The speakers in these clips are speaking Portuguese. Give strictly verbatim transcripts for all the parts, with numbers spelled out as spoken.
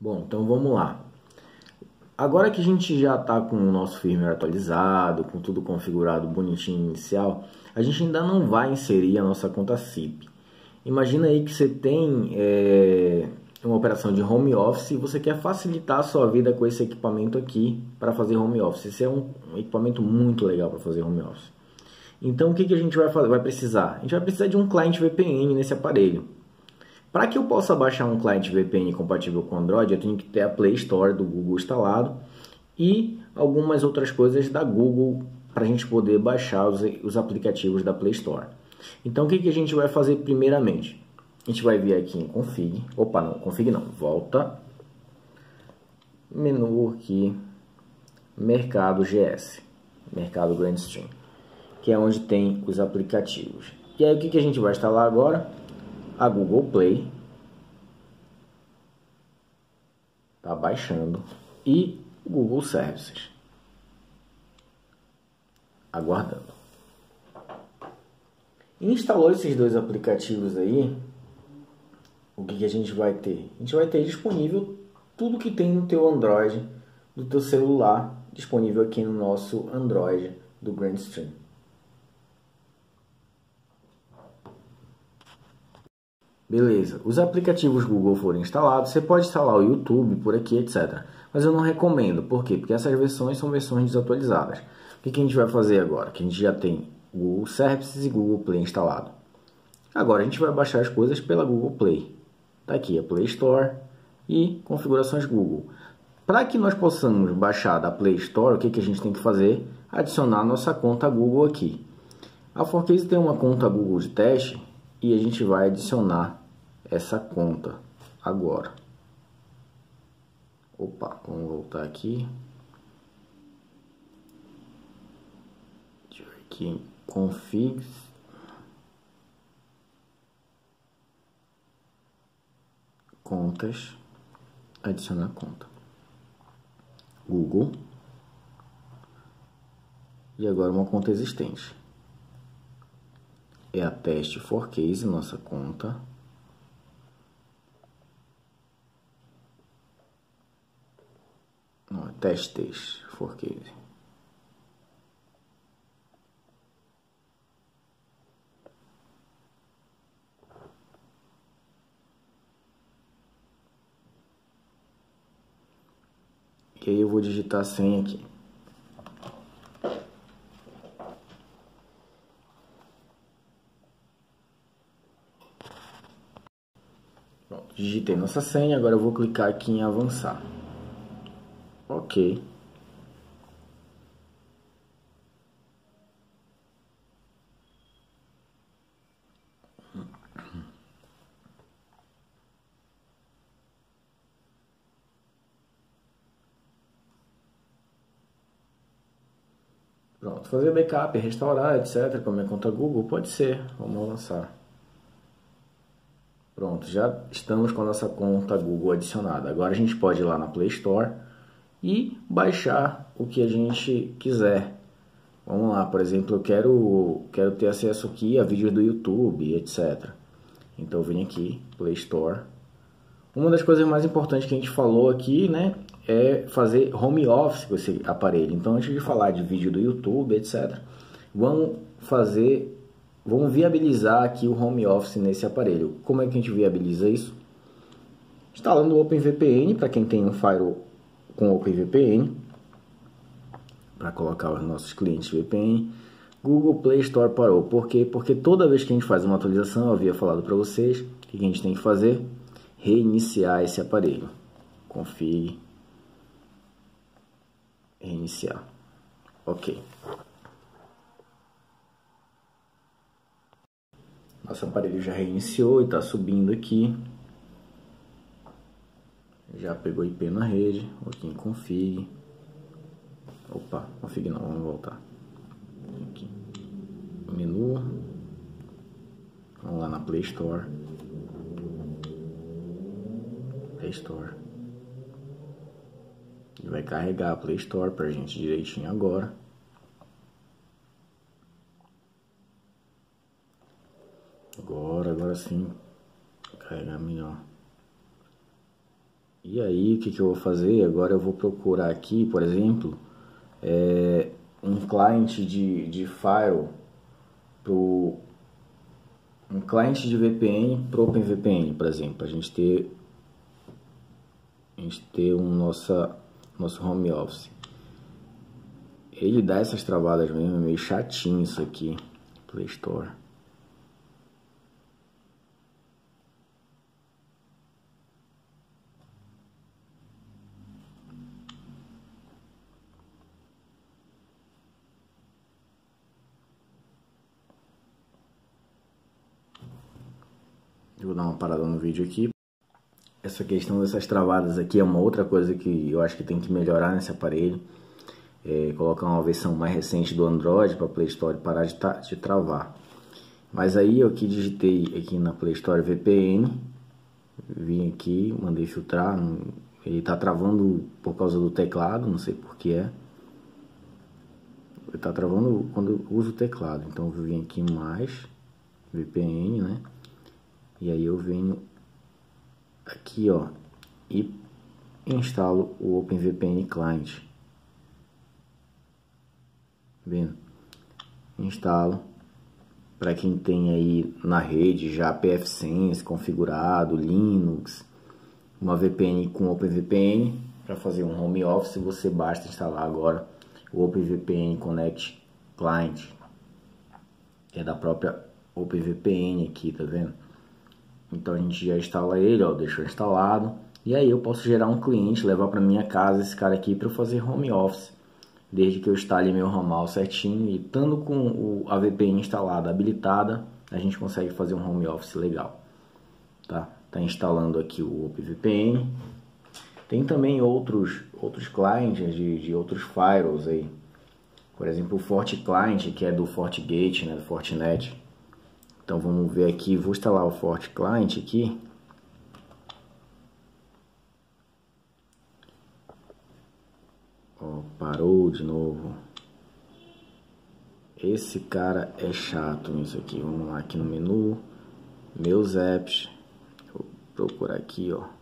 Bom, então vamos lá. Agora que a gente já está com o nosso firmware atualizado, com tudo configurado bonitinho inicial, a gente ainda não vai inserir a nossa conta S I P. Imagina aí que você tem é, uma operação de home office e você quer facilitar a sua vida com esse equipamento aqui para fazer home office. Esse é um, um equipamento muito legal para fazer home office. Então o que, que a gente vai, fazer, vai precisar? A gente vai precisar de um cliente V P N nesse aparelho. Para que eu possa baixar um cliente V P N compatível com Android, eu tenho que ter a Play Store do Google instalado e algumas outras coisas da Google para a gente poder baixar os, os aplicativos da Play Store. Então o que, que a gente vai fazer primeiramente? A gente vai vir aqui em Config, opa não, Config não, volta, menu aqui, Mercado G S, Mercado Grandstream, que é onde tem os aplicativos. E aí o que, que a gente vai instalar agora? A Google Play, está baixando, e o Google Services, aguardando. Instalou esses dois aplicativos aí, o que, que a gente vai ter? A gente vai ter disponível tudo que tem no teu Android, do teu celular, disponível aqui no nosso Android do Grandstream. Beleza, os aplicativos Google foram instalados, você pode instalar o YouTube por aqui, etcétera. Mas eu não recomendo, por quê? Porque essas versões são versões desatualizadas. O que, que a gente vai fazer agora? Que a gente já tem Google Services e Google Play instalado. Agora a gente vai baixar as coisas pela Google Play. Está aqui a Play Store e configurações Google. Para que nós possamos baixar da Play Store, o que, que a gente tem que fazer? Adicionar nossa conta Google aqui. A Forcase tem uma conta Google de teste e a gente vai adicionar essa conta agora. Opa, vamos voltar aqui. Deixa eu ver aqui em Configs. Contas. Adicionar conta. Google. E agora uma conta existente. É a Teste Forcase, nossa conta. Não, é Testes Forcase. E aí eu vou digitar a senha aqui. Pronto, digitei nossa senha, agora eu vou clicar aqui em avançar. Ok. Pronto, fazer backup, restaurar, etcétera. Com a minha conta Google, pode ser. Vamos avançar. Pronto, já estamos com a nossa conta Google adicionada. Agora a gente pode ir lá na Play Store e baixar o que a gente quiser. Vamos lá, por exemplo, eu quero, quero ter acesso aqui a vídeos do YouTube, etcétera. Então eu venho aqui, Play Store. Uma das coisas mais importantes que a gente falou aqui, né, é fazer home office com esse aparelho. Então, antes de falar de vídeo do YouTube, etcétera, vamos fazer, vamos viabilizar aqui o home office nesse aparelho. Como é que a gente viabiliza isso? Instalando o OpenVPN, para quem tem um firewall com OpenVPN, para colocar os nossos clientes V P N. Google Play Store parou. Por quê? Porque toda vez que a gente faz uma atualização, eu havia falado para vocês, o que a gente tem que fazer? Reiniciar esse aparelho. Config. Reiniciar. Ok. Nosso aparelho já reiniciou e está subindo aqui. Já pegou I P na rede. Aqui em config. Opa, config não, vamos voltar. Aqui. Menu. Vamos lá na Play Store. Play Store. Ele vai carregar a Play Store pra gente direitinho agora. Agora, agora sim. Carregar melhor. E aí, o que, que eu vou fazer? Agora eu vou procurar aqui, por exemplo, é, um cliente de, de file pro um cliente de V P N para o OpenVPN, por exemplo, a gente ter a gente ter um nossa nosso home office. Ele dá essas travadas mesmo, é meio chatinho isso aqui, Play Store. Eu vou dar uma parada no vídeo aqui. Essa questão dessas travadas aqui é uma outra coisa que eu acho que tem que melhorar nesse aparelho. É, colocar uma versão mais recente do Android para a Play Store parar de, de travar. Mas aí eu que digitei aqui na Play Store V P N, vim aqui, mandei filtrar, ele está travando por causa do teclado, não sei por que é. Ele está travando quando eu uso o teclado, então eu vim aqui mais V P N, né? E aí eu venho aqui, ó, e instalo o OpenVPN Client. Vendo? Instalo. Para quem tem aí na rede já pfSense configurado, Linux, uma V P N com OpenVPN, para fazer um home office, você basta instalar agora o OpenVPN Connect Client, que é da própria OpenVPN aqui, tá vendo? Então a gente já instala ele, ó, deixou instalado, e aí eu posso gerar um cliente, levar para minha casa esse cara aqui para eu fazer home office. Desde que eu instale meu ramal certinho e estando com o, a V P N instalada, habilitada, a gente consegue fazer um home office legal. Tá, tá instalando aqui o OpenVPN. Tem também outros, outros clients de, de outros firewalls aí. Por exemplo, o FortiClient, que é do FortiGate, né, do Fortinet. Então vamos ver aqui, vou instalar o FortiClient aqui. Ó, parou de novo. Esse cara é chato nisso aqui. Vamos lá aqui no menu, meus apps. Vou procurar aqui, ó.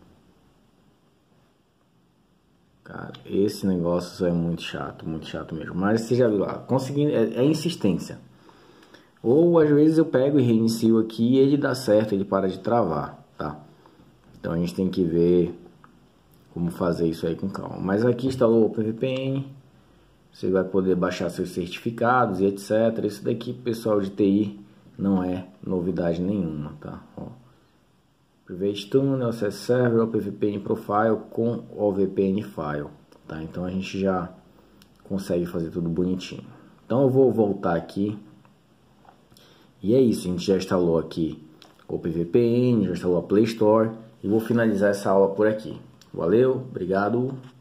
Cara, esse negócio é muito chato, muito chato mesmo. Mas você já viu lá, conseguindo, é, é insistência. Ou às vezes eu pego e reinicio aqui e ele dá certo, ele para de travar, tá? Então a gente tem que ver como fazer isso aí com calma. Mas aqui instalou o OpenVPN, você vai poder baixar seus certificados e etcétera. Isso daqui, pessoal de T I, não é novidade nenhuma, tá? Ó. Private Tunnel, Access Server, OpenVPN Profile com o V P N File, tá? Então a gente já consegue fazer tudo bonitinho. Então eu vou voltar aqui. E é isso, a gente já instalou aqui o OpenVPN, já instalou a Play Store e vou finalizar essa aula por aqui. Valeu, obrigado.